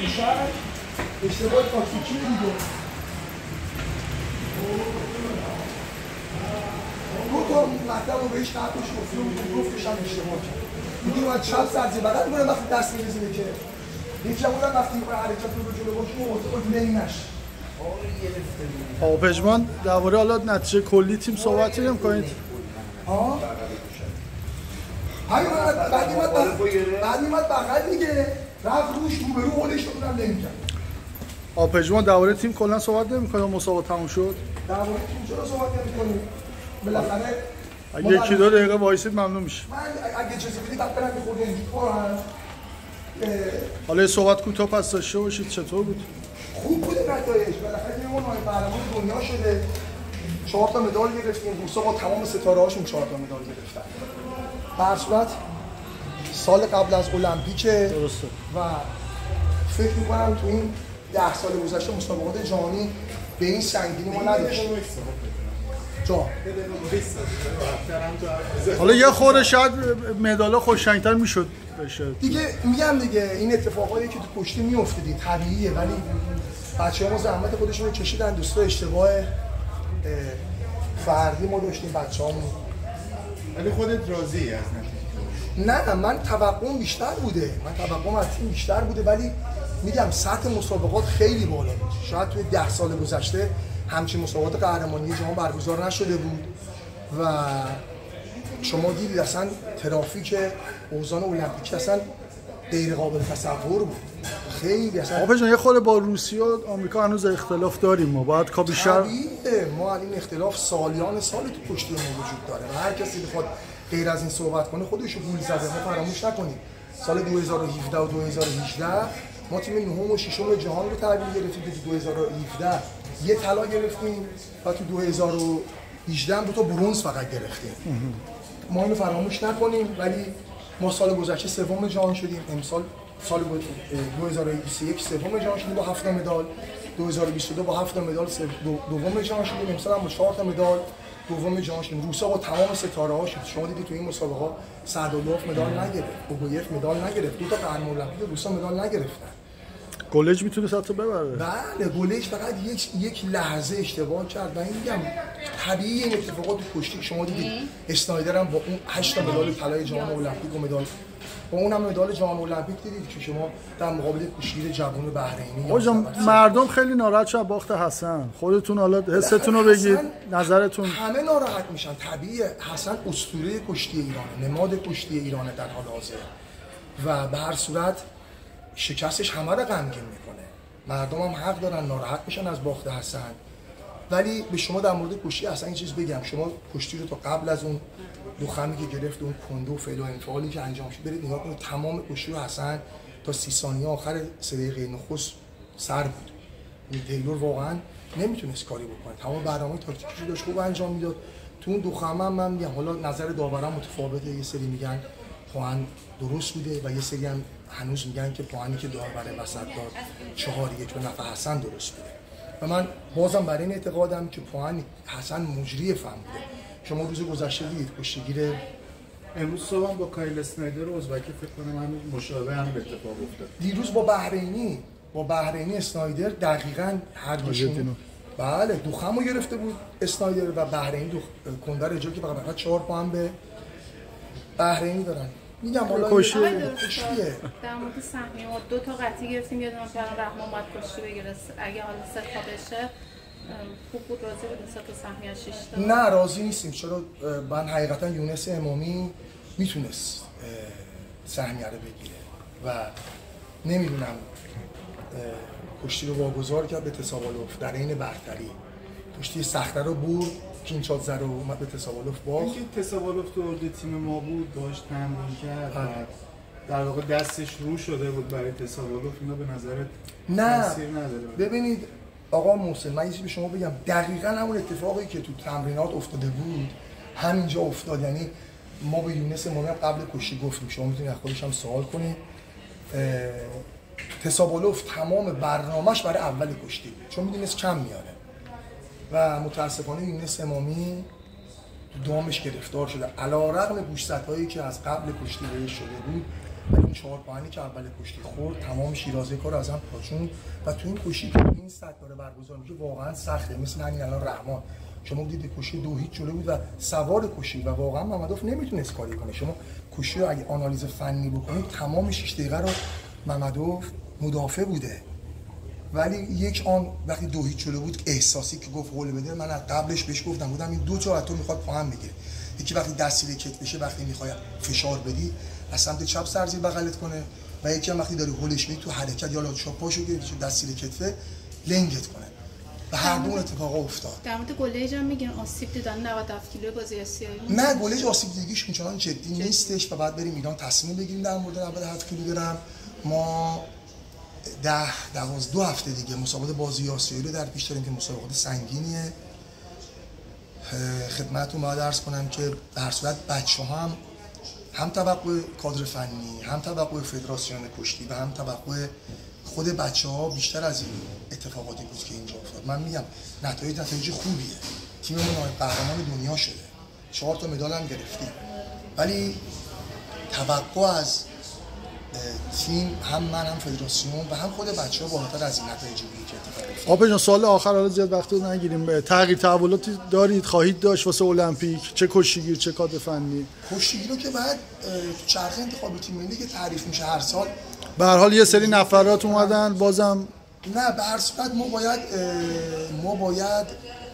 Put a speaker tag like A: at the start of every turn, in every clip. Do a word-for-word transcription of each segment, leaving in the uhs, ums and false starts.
A: میشن اشتباه تاکتیکی دیگه. دو تا مطلب رو بهش قبلش گفتم گفتش هم اشتباه کرد. میگه من چند ساعت زیر بغل می‌مونم وقتی دست می‌ریزه که یکی هم بودم وقتی می‌خواد حرکت رو جلو باشه موضوع نمی‌نش.
B: آقا پژمان درباره حالا نتیجه کلی تیم صحبتی نمی‌کنید؟
A: ها؟ همین بعد میاد بعد میاد بغل دیگه رفت روش رو به رو هولش رو کنم نمی‌کنه.
B: آقا پژمان درباره تیم کلا صحبت نمی‌کنه مسابقه تموم شد؟
A: درباره تیم چرا صحبت نمی‌کنیم؟ بالاخره
B: اگه یکی دو دقیقه وایسید ممنون میشه.
A: من اگه اجازه بدید بعد برم یه خورده اینجوری کنم.
B: حالا یه صحبت کوتاه پس داشته باشید چطور بود؟
A: خوب بوده نتایج. بالاخره یه ماه قهرمان دنیا شده. چهار تا مدال گرفتیم. روسا با تمام ستاره‌هاشون چهار تا مدال گرفتن. به هر صورت سال قبل از المپیک
B: درسته
A: و فکر می‌کنم تو این ده سال گذشته مسابقات جهانی به این سنگینی ما نداشتیم. جا
B: حالا یه خورده شاید مدال خوش‌رنگ‌تر میشد بشه
A: دیگه. میگم دیگه این اتفاقایی که تو کشتی میفته دیگه طبیعیه، ولی بچه‌ها زحمت خودشون رو کشیدن. دوستا اشتباه فردی ما داشتیم بچه‌هامون.
C: ولی خودت راضی از نتیجه؟
A: نه من توقعم بیشتر بوده. من توقعم از تیم بیشتر بوده، ولی میگم سطح مسابقات خیلی بالا بود. شاید توی ده سال گذشته همچین مسابقات قهرمانی جهان برگزار نشده بود و شما دیدید اصلا ترافیک اوزان المپیک اصلا غیر قابل تصور بود. خیلی اصلا
B: آقا پژمان یه خورده با روسیه و آمریکا هنوز اختلاف داریم. ما باید کا بیشتر
A: ما این اختلاف سالیان سال تو کشتی ما وجود داره و هر کسی بخواد غیر از این صحبت کنه خودش رو گول زده. ما فراموش نکنیم سال دو هزار و هفده و دو هزار و هجده ما تیم نهم و ششم جهان رو تحویل گرفتیم. تو دو هزار و هفده یه طلا گرفتیم و تو دو هزار و هجده هم دو تا برنز فقط گرفتیم. ما اینو فراموش نکنیم. ولی ما سال گذشته سوم جهان شدیم. امسال سال دو هزار و بیست و یک سوم جهان شدیم با هفت مدال. دو هزار و بیست و دو با هفت مدال دوم جهان شدیم. امسال هم با چهار تا مدال دوم جهان شدیم. روسا با تمام ستاره‌هاش شما دیدید تو این مسابقه سعداللوف مدال نگرفت، اوگویف مدال نگرفت، دو تا قهرمان المپیک روسا مدال نگرفتن.
B: گلج میتونه حتی ببره.
A: بله گلج فقط یک یک لحظه اشتباه کرد و این میگم طبیعی این اتفاقات تو کشتی. شما دیدید اسنایدر هم با اون هشت تا مدال طلای جهان المپیک و مدال با اونم مدال جهان المپیک دیدید که شما در مقابل کشتی جوان بحرینی.
B: آقا مردم خیلی ناراحت شدن باخت حسن. خودتون حالا حستون رو بگید، نظرتون.
A: همه ناراحت میشن طبیعیه. حسن اسطوره کشتی ایرانه، نماد کشتی ایرانه در حال حاضر و به هر صورت شکستش همه رو غمگین میکنه. مردم هم حق دارن ناراحت میشن از باخت حسن. ولی به شما در مورد کشتی اصلا این چیز بگم، شما کشتی رو تا قبل از اون دو خمی که گرفت، اون کندو و فعل و انفعالی که انجام شد برید نگاه کنید. تمام کشتی رو حسن تا سی ثانیه آخر سه دقیقه نخست سر بود. این تیلور واقعا نمیتونست کاری بکنه. تمام برنامه تاکتیکی داشت خوب انجام میداد. تو اون دو خم هم من میگم حالا نظر داوران متفاوته. یه سری میگن پوان درست بوده و یه سری هم هنوز میگن که پوانی که داور وسط داد چهار یک به نفع حسن درست بوده و من بازم برای این اعتقادم که پوان حسن مجری فهم بوده. شما روز گذشته دیدید کشتیگیر
C: امروز صبح با کایل اسنایدر و ازبکی فکر کنم همین مشابه هم اتفاق افتاد.
A: دیروز با بحرینی با بحرینی اسنایدر دقیقاً هر دوشون بله دو خمو گرفته بود اسنایدر و بحرینی دو کندر رجال که فقط چهار پا هم به بحرینی دارن. میگم حالا
B: کشتیه
D: در مورد سهمیه ما دو تا قطعی گرفتیم. یه دونه که رحمان باید کشتی بگیره. اگه حالا سه تا بشه خوب بود. راضی بود سه تا سهمیه شش تا؟
A: نه راضی نیستیم. چرا؟ من حقیقتا یونس امامی میتونست سهمیه رو بگیره و نمیدونم کشتی رو واگذار کرد به تساوالوف در این برتری. کشتی سخته رو برد، کینچادزه رو اومد به تساوالوف باخت.
C: اینکه تساوالوف تو ارد تیم ما بود باهاش تمرین کرد در واقع دستش رو شده بود برای تساوالوف. اینا به نظرت تاثیر نداره؟
A: ببینید آقا محسن من یه چیزی به شما بگم. دقیقاً همون اتفاقی که تو تمرینات افتاده بود همینجا افتاد. یعنی ما به یونس امامی قبل کشتی گفتیم، شما میتونید از خودش هم سوال کنید. تساوالوف تمام برنامه‌اش برای اول کشتی بود چون میدونست کم میاره و متاسفانه یونس امامی دامش گرفتار شده. علیرغم گوشزدهایی که از قبل کشتی بهش شده بود ولی اون چهار پاهنی که اول کشتی خورد تمام شیرازه کار از هم پاچون و تو این کشتی که این سطح داره برگزار میشه واقعا سخته. مثل همین الان رحمان شما دیدید کشتی دو هیچ جلو بود و سوار کشتی و واقعا ممدوف نمیتونست کاری کنه. شما کشتی رو اگه آنالیز فنی بکنید تمام شش دقیقه رو ممدوف مدافع بوده، ولی یک آن وقتی دو هیچ جلو بود احساسی که گفت گل بده، من از قبلش بهش گفتم بودم این دو تا تو میخواد پا هم بگیره. یکی وقتی دستی کت بشه وقتی میخواد فشار بدی از سمت چپ سر زیر بغلت کنه و یکی هم وقتی داری هولش میدی تو حرکت یا چاپ پاشو گیری دستی کتفه لنگت کنه و هر دو اتفاقا افتاد.
D: در مورد گلیج هم میگن آسیب دیدن نود و هفت کیلو بازی آسیایی.
A: نه گلیج آسیب دیدگیش اونچنان جدی نیستش و بعد بریم ایران تصمیم بگیریم در مورد نود و هفت کیلوگرم. ما ده دوازده دو هفته دیگه مسابقات بازی آسیایی رو در پیش داریم که مسابقات سنگینیه. خدمتتون باید عرض کنم که به هر صورت بچه‌ها هم هم توقع کادر فنی، هم توقع فدراسیون کشتی و هم توقع خود بچه‌ها بیشتر از این اتفاقاتی بود که اینجا افتاد. من میگم نتایج نتایج خوبیه. تیممون قهرمان دنیا شده. چهار تا مدال هم گرفتیم. ولی توقع از تیم هم من هم فدراسیون و هم خود بچه‌ها بالاتر از این نتایجی بود که اتفاق افتاد.
B: آقا جان سوال آخر، حالا زیاد وقت رو نگیریم. تغییر تحولاتی دارید خواهید داشت واسه المپیک؟ چه کشتیگیر چه کادر فنی؟
A: کشتیگیر رو که بعد چرخه انتخابی تیم ملی که تعریف میشه هر سال
B: به هر حال یه سری نفرات اومدن بازم.
A: نه به هر صورت ما باید ما باید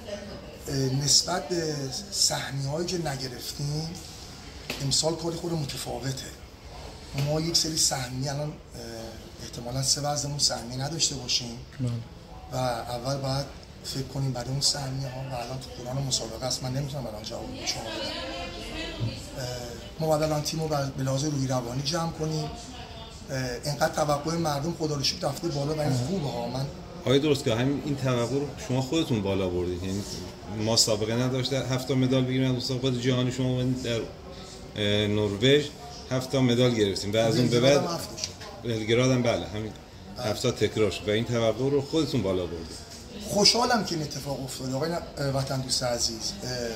A: نسبت به سهمیه‌هایی که نگرفتیم امسال کاری خود متفاوته. ما یک سری سهمیه الان احتمالاً سه وزنمون سهمیه نداشته باشیم و اول باید فکر کنیم برای اون سهمیه ها و الان تو قرآن مسابقه است من نمیتونم الان جواب شما بدم. ما باید الان تیم رو به لحاظ روحی روانی جمع کنیم. اینقدر توقع مردم خدا رو شکر رفته بالا و این خوبه ها. من
E: آقای درست که همین این توقع رو شما خودتون بالا بردید، یعنی ما سابقه نداشته هفت تا مدال بگیریم از مسابقات جهانی، شما در نروژ هفت تا مدال گرفتیم و از اون به بعد بلگراد هم بله همین هفت تا تکرار شد و این توقع رو خودتون بالا بردید.
A: خوشحالم که این اتفاق افتاد آقای وطن دوست عزیز.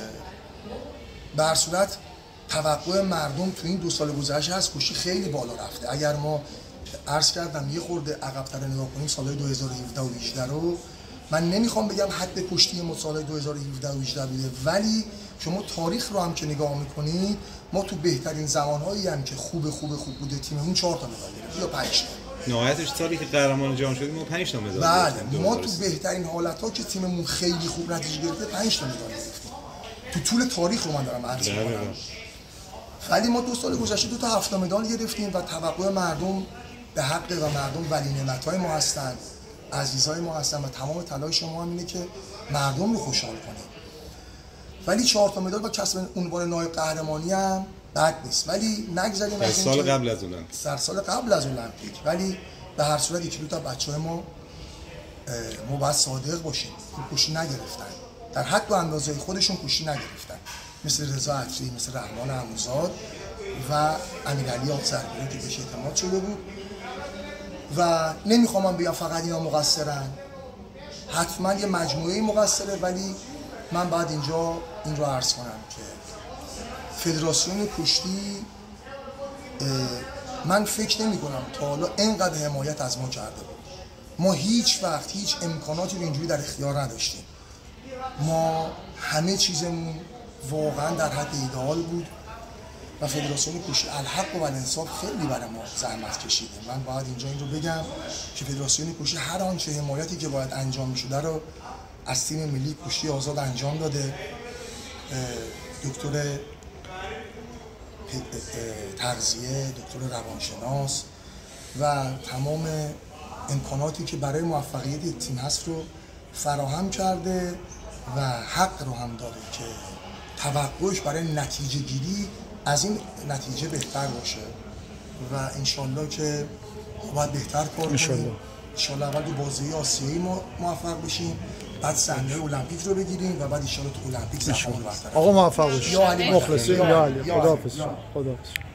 A: به هر صورت توقع مردم تو این دو سال گذشته از کشتی خیلی بالا رفته. اگر ما عرض کردم یه خورده عقب‌تر نگاه کنیم سالهای دو هزار و هفده و هجده رو، من نمیخوام بگم حد کشتی ما سالهای دو هزار و هفده و هجده بوده، ولی شما تاریخ رو هم که نگاه میکنید ما تو بهترین زمانهایی هم که خوب خوب خوب بوده تیممون چهار تا مدال گرفت یا پنج تا.
E: نهایتش سالی که قهرمان جهان شدیم ما پنج تا مدال
A: گرفتیم. بله ما تو بهترین حالت‌ها که تیممون خیلی خوب نتیجه گرفته پنج تا مدال گرفتیم. تو طول تاریخ رو من دارم عرض می‌کنم. ولی ما دو سال گذشته دو تا هفت مدال گرفتیم و توقع مردم به حق و مردم ولی نعمت‌های ما هستن، عزیزای ما هستن و تمام تلاش ما هم اینه که مردم رو خوشحال کنیم. ولی چهار تا مدال با کسب عنوان نایب قهرمانی هم بد نیست، ولی نگذاریم
E: از سال قبل از المپیک
A: سر سال قبل از المپیک. ولی به هر صورت یکی دو تا بچه‌های ما ما باید صادق باشیم، کشتی نگرفتن، در حد و اندازه خودشون کشتی نگرفتن، مثل رضا عطری، مثل رحمان عموزاد و امیرعلی آذربیلی که بهش اعتماد شده بود. و نمیخوام من بگم فقط اینا مقصرن، حتما یه مجموعه مقصره، ولی من بعد اینجا این رو عرض کنم که فدراسیون کشتی من فکر نمی کنم تا حالا اینقدر حمایت از ما کرده بود. ما هیچ وقت هیچ امکاناتی رو اینجوری در اختیار نداشتیم. ما همه چیزمون واقعا در حد ایدئال بود و فدراسیون کشتی الحق و الانصاف خیلی برای ما زحمت کشیده. من باید اینجا این رو بگم که فدراسیون کشتی هر آنچه حمایتی که باید انجام می‌شده رو از تیم ملی کشتی آزاد انجام داده. دکتر تغذیه، دکتر روانشناس و تمام امکاناتی که برای موفقیت تیم هست رو فراهم کرده و حق رو هم داره که توقعش برای نتیجه گیری از این نتیجه بهتر باشه و انشالله که باید بهتر کار کنیم. انشالله اول تو بازی آسیایی ما موفق بشیم، بعد صحنه المپیک رو بگیریم و بعد انشالله تو المپیک صحنه رو بهتر.
B: آقا موفق باشید. مخلصیم. یا علی. خداحافظ. خداحافظ.